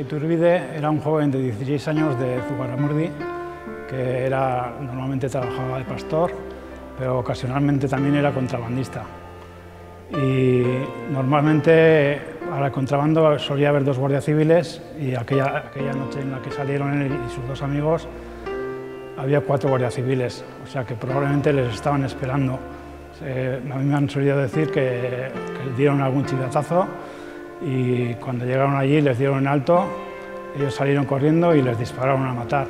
Iturbide era un joven de 16 años de Zugarramurdi que normalmente trabajaba de pastor, pero ocasionalmente también era contrabandista. Y normalmente al contrabando solía haber 2 guardias civiles y aquella noche en la que salieron él y sus 2 amigos había 4 guardias civiles, o sea que probablemente les estaban esperando. A mí me han solido decir que dieron algún chivatazo y cuando llegaron allí les dieron en alto, ellos salieron corriendo y les dispararon a matar.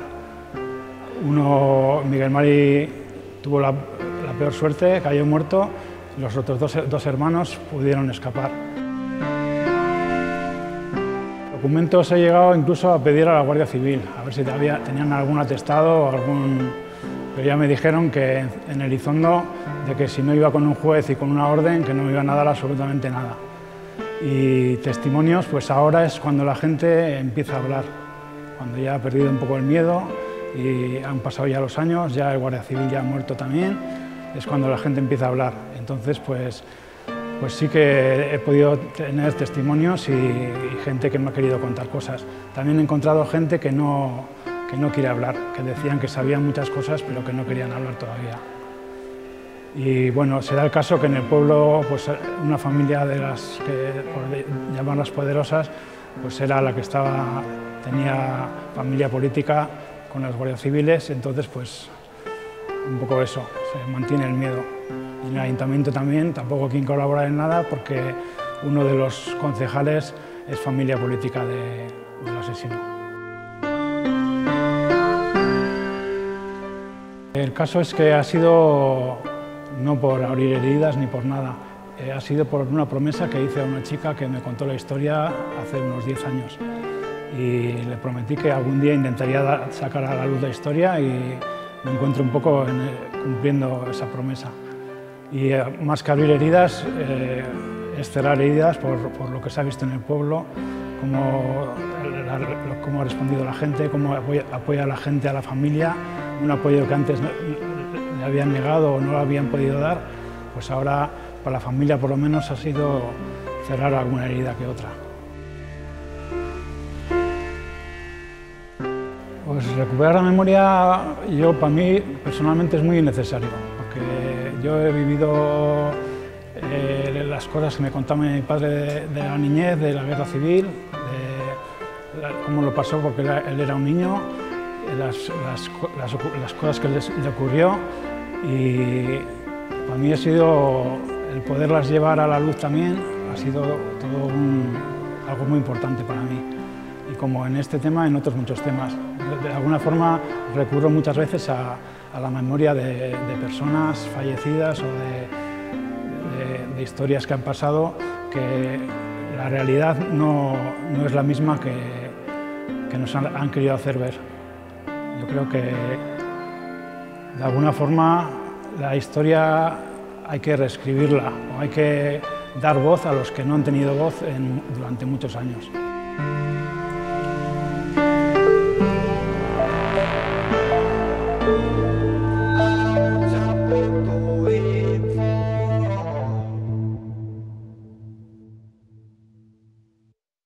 Miguel Mari, tuvo la peor suerte, cayó muerto, y los otros dos hermanos pudieron escapar. Documentos he llegado incluso a pedir a la Guardia Civil, a ver si tenían algún atestado o pero ya me dijeron que en Elizondo, de que si no iba con un juez y con una orden, que no me iban a dar absolutamente nada. Y testimonios, pues ahora es cuando la gente empieza a hablar, cuando ya ha perdido un poco el miedo y han pasado ya los años, ya el Guardia Civil ya ha muerto también, es cuando la gente empieza a hablar. Entonces, pues sí que he podido tener testimonios y gente que me ha querido contar cosas. También he encontrado gente que no quiere hablar, que decían que sabían muchas cosas, pero que no querían hablar todavía. Y bueno, se da el caso que en el pueblo, pues una familia de las que, por llamarlas poderosas, pues era la que tenía familia política con las guardias civiles, entonces pues un poco eso, se mantiene el miedo. Y en el ayuntamiento también, tampoco quieren colaborar en nada porque uno de los concejales es familia política del asesino. El caso es que ha sido no por abrir heridas ni por nada, ha sido por una promesa que hice a una chica que me contó la historia hace unos 10 años. Y le prometí que algún día intentaría sacar a la luz la historia y me encuentro un poco cumpliendo esa promesa. Y más que abrir heridas, es cerrar heridas por lo que se ha visto en el pueblo, cómo ha respondido la gente, cómo apoya a la gente, a la familia, un apoyo que antes le habían negado o no lo habían podido dar, pues ahora para la familia por lo menos ha sido cerrar alguna herida que otra. Pues recuperar la memoria, para mí personalmente es muy necesario, porque yo he vivido las cosas que me contaba mi padre de la niñez, de la guerra civil, cómo lo pasó porque él era un niño, las cosas que le ocurrió, y para mí ha sido el poderlas llevar a la luz también, ha sido todo algo muy importante para mí. Y como en este tema, en otros muchos temas. De alguna forma recurro muchas veces a la memoria de personas fallecidas o de historias que han pasado, que la realidad no es la misma que nos han querido hacer ver. Yo creo que de alguna forma la historia hay que reescribirla, o hay que dar voz a los que no han tenido voz durante muchos años.